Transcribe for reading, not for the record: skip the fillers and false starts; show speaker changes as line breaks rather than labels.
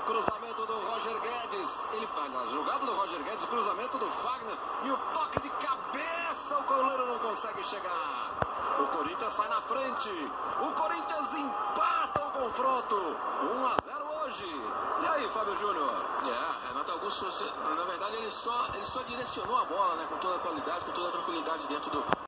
cruzamento do Roger Guedes. Ele faz a jogada do Roger Guedes, cruzamento do Fagner e o toque de cabeça. O goleiro não consegue chegar. O Corinthians sai na frente. O Corinthians empata o confronto. 1-0 hoje. E aí, Fábio Júnior?
Renato Augusto, na verdade, ele só direcionou a bola, né, com toda a qualidade, com toda a tranquilidade dentro do